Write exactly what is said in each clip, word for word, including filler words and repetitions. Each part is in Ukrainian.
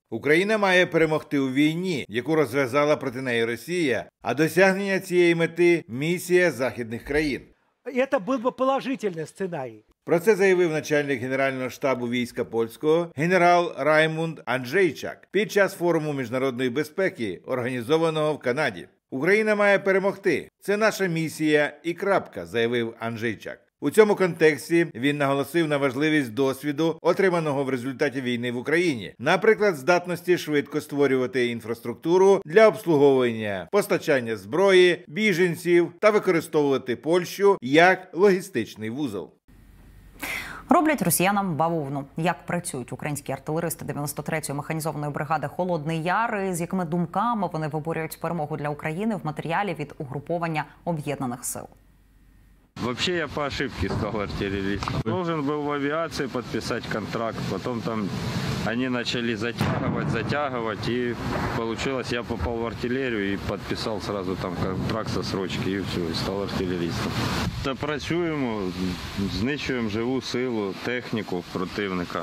Україна має перемогти у війні, яку розв'язала проти неї Росія, а досягнення цієї мети – місія західних країн. Це був би положительний сценарій. Про це заявив начальник Генерального штабу війська польського генерал Раймунд Анджейчак під час форуму міжнародної безпеки, організованого в Канаді. Україна має перемогти. Це наша місія і крапка, заявив Анджейчак. У цьому контексті він наголосив на важливість досвіду, отриманого в результаті війни в Україні. Наприклад, здатності швидко створювати інфраструктуру для обслуговування, постачання зброї, біженців та використовувати Польщу як логістичний вузол. Роблять росіянам бавовну. Як працюють українські артилеристи дев'яносто третьої механізованої бригади «Холодний Яр», з якими думками вони виборюють перемогу для України, в матеріалі від угруповання Об'єднаних сил. Вообще я по ошибке стал артиллеристом. Должен был в авиации подписать контракт, потом там они начали затягивать, затягивать, и получилось, я попал в артиллерию и подписал сразу там контракт со срочки, и все, и стал артиллеристом. Та працюємо, знищуємо живу силу, техніку противника.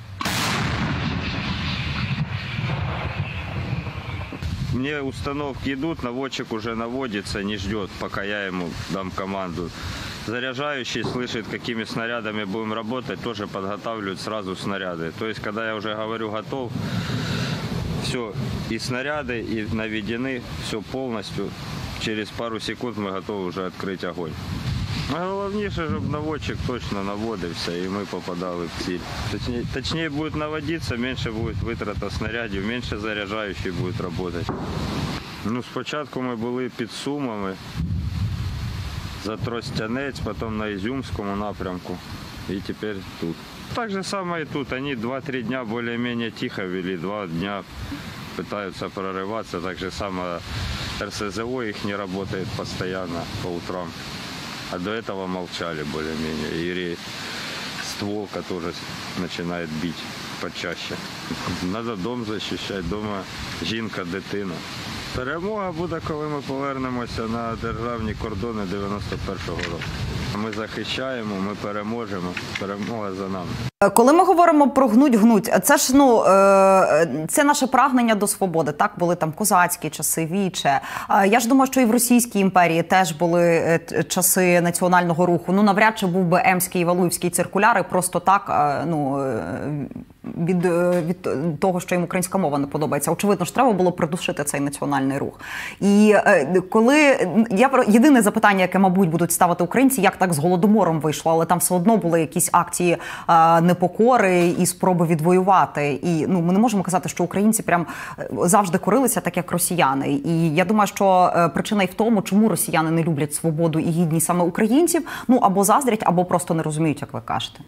Мне установки идут, наводчик уже наводится, не ждет, пока я ему дам команду. Заряжающий слышит, какими снарядами будем работать, тоже подготавливают сразу снаряды. То есть, когда я уже говорю готов, все, и снаряды, и наведены, все полностью. Через пару секунд мы готовы уже открыть огонь. А головніше, щоб наводчик точно наводився і ми попадали в ціль. Точніше, точніше буде наводитися, менше буде витрата снарядів, менше заряджаючий буде працювати. Ну, спочатку ми були під Сумами, за Тростянець, потім на Ізюмському напрямку і тепер тут. Так же само і тут. Вони два-три дня більш-менш тихо вели, два дня намагаються прориватися. Так же само эр эс зэ о їх не працює постійно по утрам. А до этого молчали более-менее. И стволка тоже начинает бить почаще. Надо дом защищать, дома жінка, дитина. Перемога буде, коли ми повернемося на державні кордони дев'яносто першого року. Ми захищаємо, ми переможемо. Перемога за нами. Коли ми говоримо про гнуть-гнуть, це ж, ну, це наше прагнення до свободи. Так, були там козацькі часи, віче. Я ж думаю, що і в Російській імперії теж були часи національного руху. Ну, навряд чи був би Емський і Валуївський циркуляри просто так, ну, від, від того, що їм українська мова не подобається. Очевидно ж, треба було придушити цей національний рух. І коли, я, єдине запитання, яке, мабуть, будуть ставити українці, як так з Голодомором вийшло, але там все одно були якісь акції непокори і спроби відвоювати. І, ну, ми не можемо казати, що українці прям завжди корилися так, як росіяни. І я думаю, що причина й в тому, чому росіяни не люблять свободу і гідність саме українців, ну, або заздрять, або просто не розуміють, як ви кажете.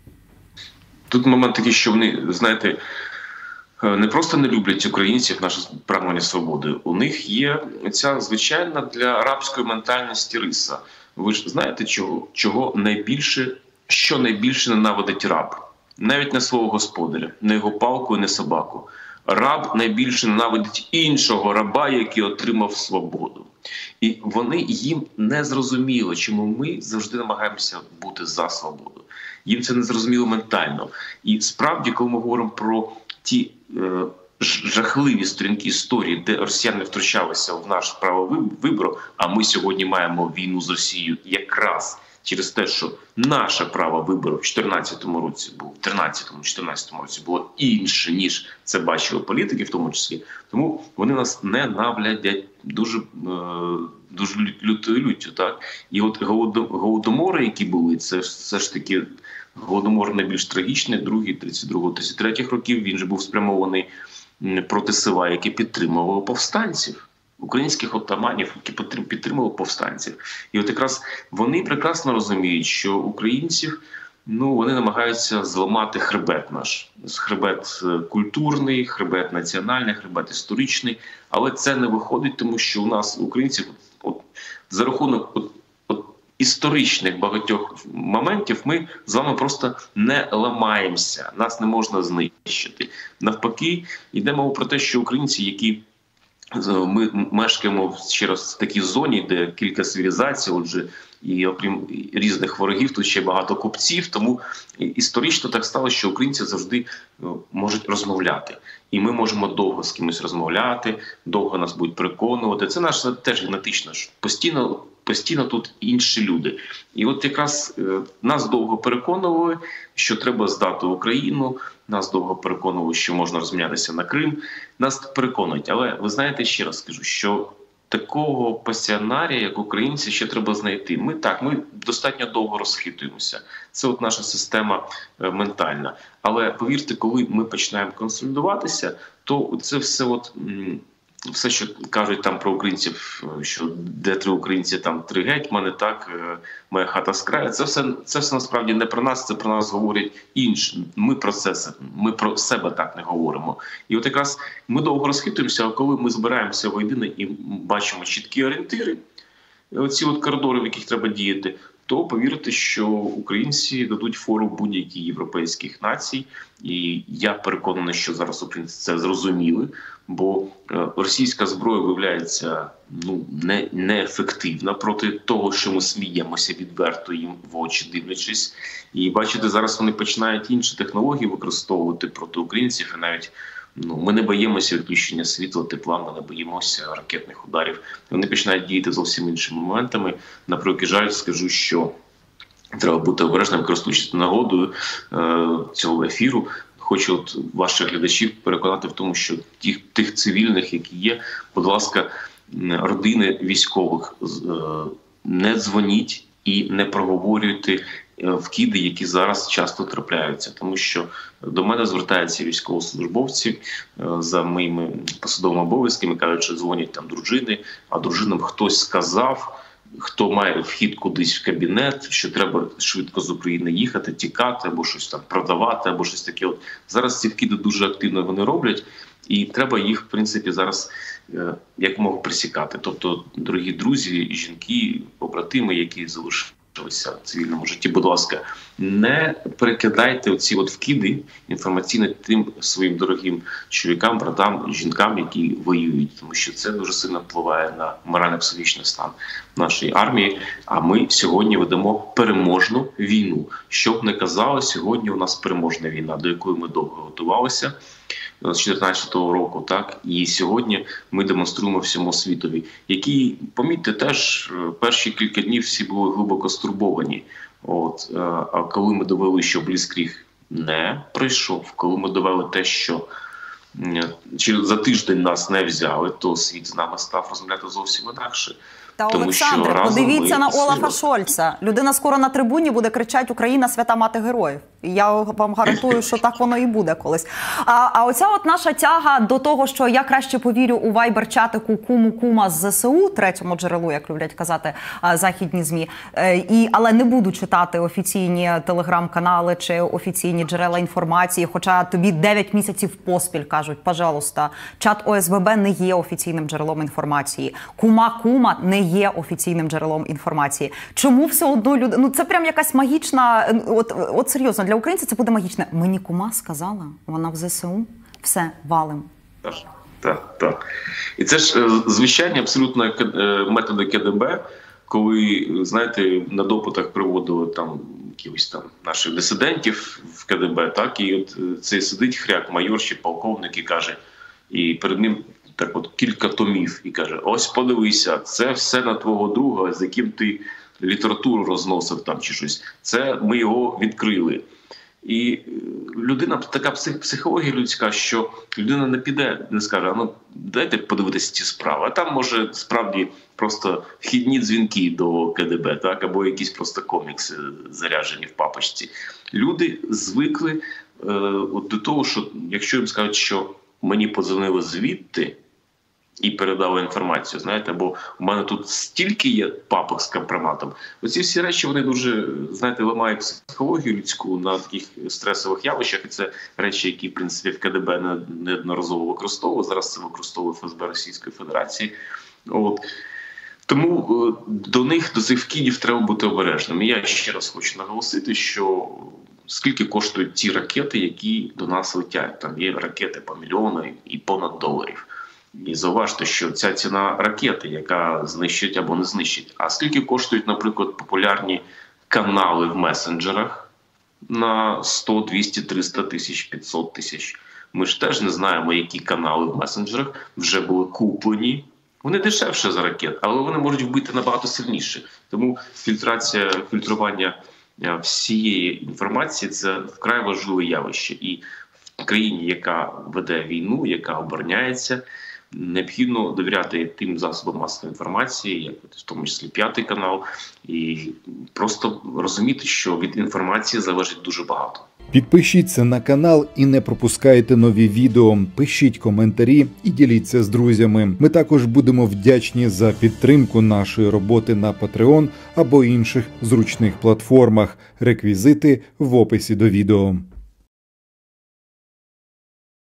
Тут момент такий, що вони, знаєте, не просто не люблять українців, наше прагнення свободи. У них є ця звичайна для арабської ментальності риса. Ви ж знаєте, чого, чого найбільше, що найбільше ненавидить раб? Навіть не свого господаря, не його палку і не собаку. Раб найбільше ненавидить іншого раба, який отримав свободу. І вони їм не зрозуміло, чому ми завжди намагаємося бути за свободу. Їм це не зрозуміло ментально. І справді, коли ми говоримо про ті е, жахливі сторінки історії, де росіяни втручалися в наш право вибору, а ми сьогодні маємо війну з Росією якраз через те, що наше право вибору в чотирнадцятому році було, в тринадцятому-чотирнадцятому році було інше, ніж це бачили політики в тому числі. Тому вони нас ненавидять дуже, дуже лютою люттю. Так? І от голодомори, які були, це все ж таки голодомор найбільш трагічний, другий, тридцять другого тридцять третього років, він же був спрямований проти села, яке підтримувало повстанців. Українських отаманів, які підтримували повстанців. І от якраз вони прекрасно розуміють, що українців, ну, вони намагаються зламати хребет наш. Хребет культурний, хребет національний, хребет історичний. Але це не виходить, тому що у нас, українців, от, за рахунок от, от, історичних багатьох моментів, ми з вами просто не ламаємося. Нас не можна знищити. Навпаки, йде мова про те, що українці, які ми мешкаємо ще раз в такій зоні, де кілька цивілізацій, отже, і окрім різних ворогів, тут ще багато купців, тому історично так стало, що українці завжди можуть розмовляти. І ми можемо довго з кимось розмовляти, довго нас будуть переконувати. Це наше теж генетично. Постійно, постійно тут інші люди. І от якраз е, нас довго переконували, що треба здати Україну, нас довго переконували, що можна розмінятися на Крим. Нас переконують. Але ви знаєте, ще раз скажу, що такого пасіонарія, як українці, ще треба знайти. Ми так, ми достатньо довго розхитуємося. Це от наша система е, ментальна. Але повірте, коли ми починаємо консолідуватися, то це все от... М все, що кажуть там про українців, що де три українці, там три гетьмани, так, моя хата з краю, це все, це все насправді не про нас, це про нас говорять інші. Ми про це, ми про себе так не говоримо. І от якраз ми довго розхитуємося, а коли ми збираємося воєдино і бачимо чіткі орієнтири, оці от коридори, в яких треба діяти, то повірте, що українці дадуть фору будь-якій європейських націй. І я переконаний, що зараз українці це зрозуміли, бо російська зброя виявляється ну, не, неефективна проти того, що ми сміємося відверто їм в очі дивлячись. І бачите, зараз вони починають інші технології використовувати проти українців, і навіть ну, ми не боїмося відключення світла, тепла, ми не боїмося ракетних ударів. Вони починають діяти зовсім іншими моментами. На превеликий жаль, скажу, що треба бути обережним, користуючись нагодою е цього ефіру. Хочу от ваших глядачів переконати в тому, що тих, тих цивільних, які є, будь ласка, родини військових, е не дзвоніть і не проговорюйте вкиди, які зараз часто трапляються. Тому що до мене звертаються військовослужбовці за моїми посадовими обов'язками, кажуть, що дзвонять там дружини, а дружинам хтось сказав, хто має вхід кудись в кабінет, що треба швидко з України їхати, тікати, або щось там продавати, або щось таке. От зараз ці вкиди дуже активно вони роблять, і треба їх, в принципі, зараз якомога присікати. Тобто, дорогі друзі, жінки, побратими, які залишилися в цивільному житті, будь ласка, не перекидайте оці от вкиди інформаційні тим своїм дорогим чоловікам, братам, жінкам, які воюють, тому що це дуже сильно впливає на морально-психічний стан нашої армії. А ми сьогодні ведемо переможну війну. Що б не казали, сьогодні у нас переможна війна, до якої ми довго готувалися з дві тисячі чотирнадцятого року, так, і сьогодні ми демонструємо всьому світові, які, помітьте, теж перші кілька днів всі були глибоко стурбовані. От, а коли ми довели, що Бліцкріг не пройшов, коли ми довели те, що за тиждень нас не взяли, то світ з нами став розмовляти зовсім інакше. Та, Олександре, подивіться на Олафа Шольца. Людина скоро на трибуні буде кричати «Україна – свята мати героїв». Я вам гарантую, що так воно і буде колись. А, а оця от наша тяга до того, що я краще повірю у вайбер-чатику куму-кума з ЗСУ, третьому джерелу, як люблять казати західні ЗМІ, і, але не буду читати офіційні телеграм-канали чи офіційні джерела інформації, хоча тобі дев'ять місяців поспіль кажуть, пожалуйста, чат О С Б Б не є офіційним джерелом інформації, кума-кума не є офіційним джерелом інформації. Чому все одно люди... Ну, це прям якась магічна... От, от серйозно, для українців це буде магічне. Мені кума сказала, вона в Зе Се У. Все, валим. Так, так, так. І це ж звичайні абсолютно методи Ке Де Бе, коли, знаєте, на допитах приводили там якихось там наших дисидентів в Ке Де Бе, так, і от цей сидить хряк, майор чи полковник, і каже, і перед ним так от кілька томів, і каже, ось подивися, це все на твого друга, з яким ти літературу розносив там чи щось. Це ми його відкрили. І людина, така психологія людська, що людина не піде, не скаже, а ну дайте подивитися ці справи. А там, може, справді просто вхідні дзвінки до Ке Де Бе, так, або якісь просто комікси заряджені в папочці. Люди звикли е, от до того, що якщо їм скажуть, що мені подзвонили звідти і передали інформацію, знаєте, бо у мене тут стільки є папок з компроматом. Оці всі речі, вони дуже, знаєте, ламають психологію людську на таких стресових явищах, і це речі, які, в принципі, в Ке Де Бе неодноразово використовували, зараз це використовує Ф С Б Російської Федерації. От. Тому до них, до цих вкидів треба бути обережним. І я ще раз хочу наголосити, що скільки коштують ті ракети, які до нас летять. Там є ракети по мільйону і понад доларів. І зауважте, що ця ціна ракети, яка знищить або не знищить. А скільки коштують, наприклад, популярні канали в месенджерах на сто, двісті, триста тисяч, п'ятсот тисяч Ми ж теж не знаємо, які канали в месенджерах вже були куплені. Вони дешевше за ракет, але вони можуть вбити набагато сильніше. Тому фільтрація, фільтрування всієї інформації – це вкрай важливе явище. І в країні, яка веде війну, яка обороняється, необхідно довіряти тим засобам масової інформації, як в тому числі П'ятий канал, і просто розуміти, що від інформації залежить дуже багато. Підпишіться на канал і не пропускайте нові відео, пишіть коментарі і діліться з друзями. Ми також будемо вдячні за підтримку нашої роботи на Patreon або інших зручних платформах. Реквізити в описі до відео.